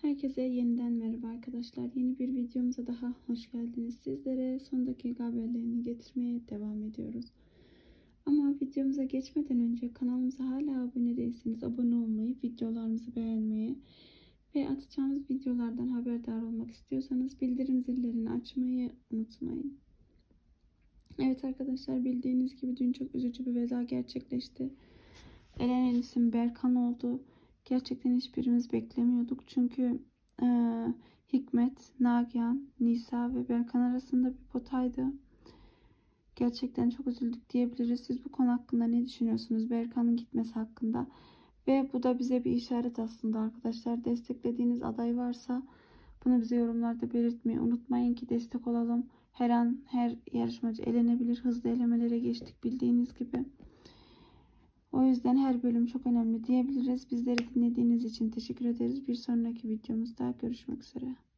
Herkese yeniden merhaba arkadaşlar. Yeni bir videomuza daha hoş geldiniz. Sizlere son dakika haberlerini getirmeye devam ediyoruz. Ama videomuza geçmeden önce kanalımıza hala abone değilseniz abone olmayı, videolarımızı beğenmeyi ve atacağımız videolardan haberdar olmak istiyorsanız bildirim zillerini açmayı unutmayın. Evet arkadaşlar, bildiğiniz gibi dün çok üzücü bir veda gerçekleşti. Elenen isim Berkan oldu. Gerçekten hiçbirimiz beklemiyorduk. Çünkü Hikmet, Nagihan, Nisa ve Berkan arasında bir potaydı. Gerçekten çok üzüldük diyebiliriz. Siz bu konu hakkında ne düşünüyorsunuz? Berkan'ın gitmesi hakkında. Ve bu da bize bir işaret aslında arkadaşlar. Desteklediğiniz aday varsa bunu bize yorumlarda belirtmeyi unutmayın ki destek olalım. Her an her yarışmacı elenebilir. Hızlı elemelere geçtik bildiğiniz gibi. O yüzden her bölüm çok önemli diyebiliriz. Bizleri dinlediğiniz için teşekkür ederiz. Bir sonraki videomuzda görüşmek üzere.